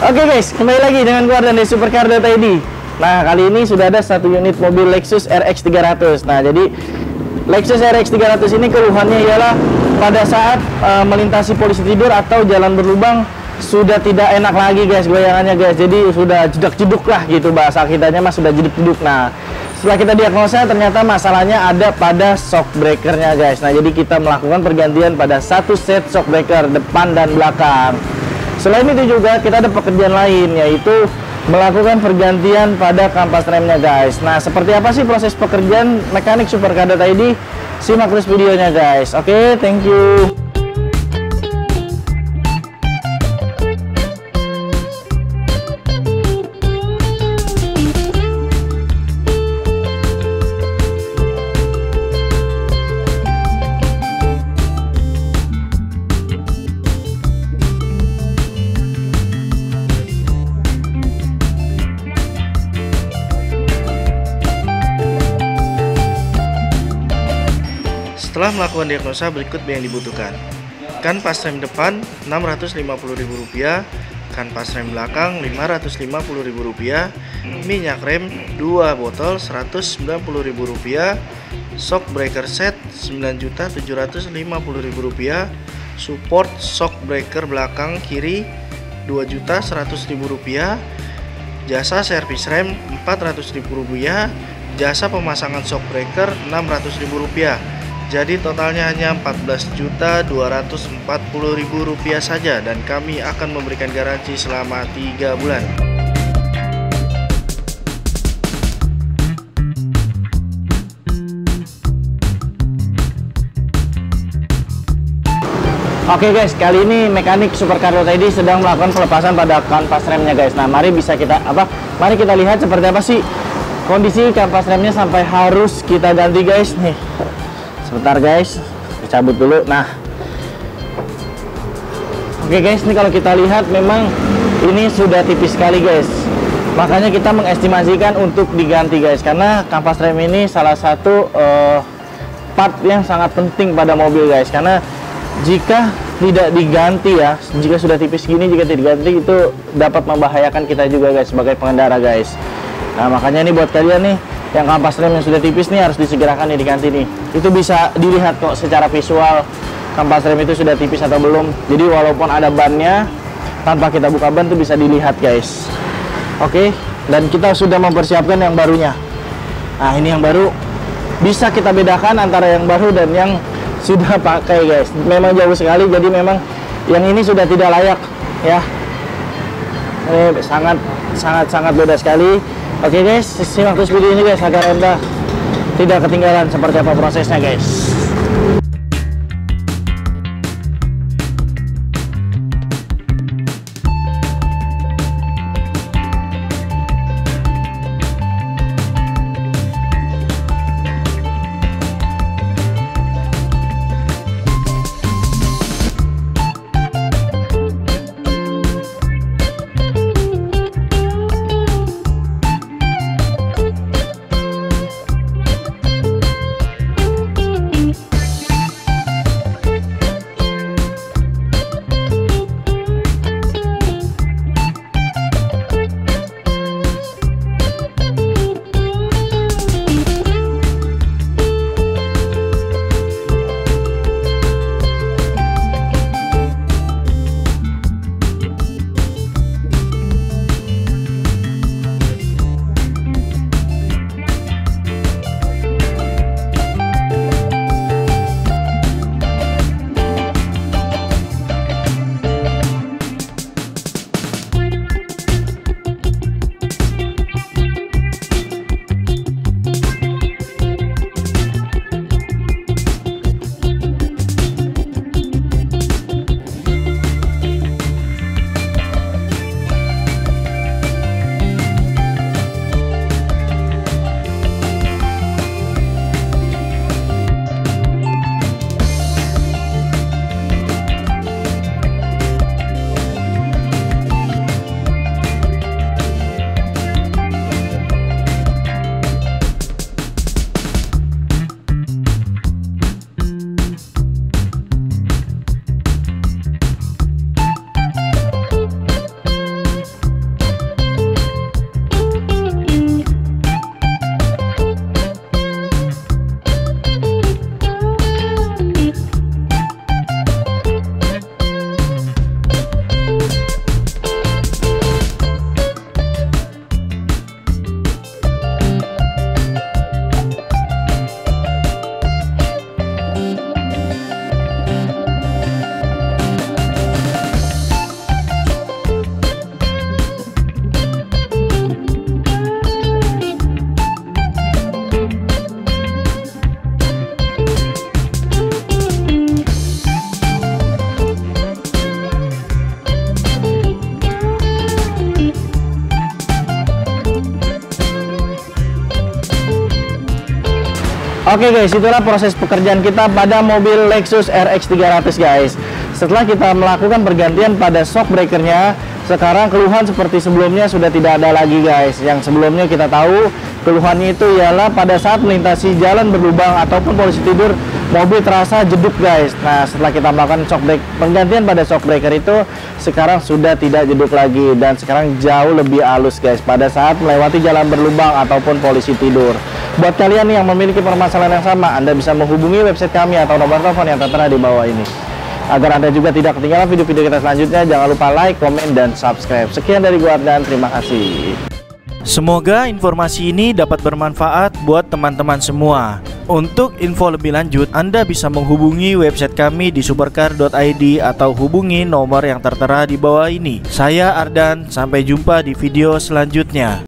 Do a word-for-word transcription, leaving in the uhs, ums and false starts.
Oke guys, kembali lagi dengan gua dan Supercar dot I D. Nah, kali ini sudah ada satu unit mobil Lexus R X tiga ratus. Nah, jadi Lexus R X tiga ratus ini keluhannya ialah pada saat uh, melintasi polisi tidur atau jalan berlubang sudah tidak enak lagi guys goyangannya guys. Jadi sudah jedak-jeduk lah gitu, bahasa kitanya mas sudah jeduk-jeduk. Nah, setelah kita diagnosa ternyata masalahnya ada pada shock breakernya guys. Nah, jadi kita melakukan pergantian pada satu set shock breaker depan dan belakang. Selain itu juga kita ada pekerjaan lain, yaitu melakukan pergantian pada kampas remnya guys. Nah, seperti apa sih proses pekerjaan mekanik Supercar dot I D? Simak terus videonya guys. Oke, thank you. Setelah melakukan diagnosa, berikut yang dibutuhkan: kanvas rem depan enam ratus lima puluh ribu rupiah, kanvas rem belakang lima ratus lima puluh ribu rupiah, minyak rem dua botol seratus sembilan puluh ribu rupiah, shock breaker set sembilan juta tujuh ratus lima puluh ribu rupiah, support shock breaker belakang kiri dua juta seratus ribu rupiah, jasa servis rem empat ratus ribu rupiah, jasa pemasangan shock breaker enam ratus ribu rupiah. Jadi totalnya hanya empat belas juta dua ratus empat puluh ribu rupiah saja, dan kami akan memberikan garansi selama tiga bulan. Oke guys, kali ini mekanik Supercar dot I D sedang melakukan pelepasan pada kanvas remnya guys. Nah, mari bisa kita apa? Mari kita lihat seperti apa sih kondisi kanvas remnya sampai harus kita ganti guys. Nih. Sebentar guys, dicabut dulu. Nah, oke guys, ini kalau kita lihat memang ini sudah tipis sekali guys. Makanya kita mengestimasikan untuk diganti guys, karena kanvas rem ini salah satu uh, part yang sangat penting pada mobil guys. Karena jika tidak diganti ya, jika sudah tipis gini, jika tidak diganti itu dapat membahayakan kita juga guys sebagai pengendara guys. Nah, makanya ini buat kalian nih yang kampas rem yang sudah tipis nih harus disegerakan nih diganti nih. Itu bisa dilihat kok secara visual kampas rem itu sudah tipis atau belum. Jadi walaupun ada bannya, tanpa kita buka ban itu bisa dilihat guys. Oke, dan kita sudah mempersiapkan yang barunya. Nah, ini yang baru bisa kita bedakan antara yang baru dan yang sudah pakai guys. Memang jauh sekali, jadi memang yang ini sudah tidak layak ya. Ini sangat sangat sangat beda sekali. Oke guys, simak terus video ini guys agar Anda tidak ketinggalan seperti apa prosesnya guys. Oke guys, itulah proses pekerjaan kita pada mobil Lexus R X tiga ratus guys. Setelah kita melakukan pergantian pada shock breakernya, sekarang keluhan seperti sebelumnya sudah tidak ada lagi guys. Yang sebelumnya kita tahu keluhannya itu ialah pada saat melintasi jalan berlubang ataupun polisi tidur, mobil terasa jeduk guys. Nah, setelah kita melakukan shock break, penggantian pada shock breaker itu, sekarang sudah tidak jeduk lagi dan sekarang jauh lebih halus guys pada saat melewati jalan berlubang ataupun polisi tidur. Buat kalian yang memiliki permasalahan yang sama, Anda bisa menghubungi website kami atau nomor telepon yang tertera di bawah ini. Agar Anda juga tidak ketinggalan video-video kita selanjutnya, jangan lupa like, komen, dan subscribe. Sekian dari gua dan terima kasih. Semoga informasi ini dapat bermanfaat buat teman-teman semua. Untuk info lebih lanjut, Anda bisa menghubungi website kami di supercar dot i d atau hubungi nomor yang tertera di bawah ini. Saya Ardan, sampai jumpa di video selanjutnya.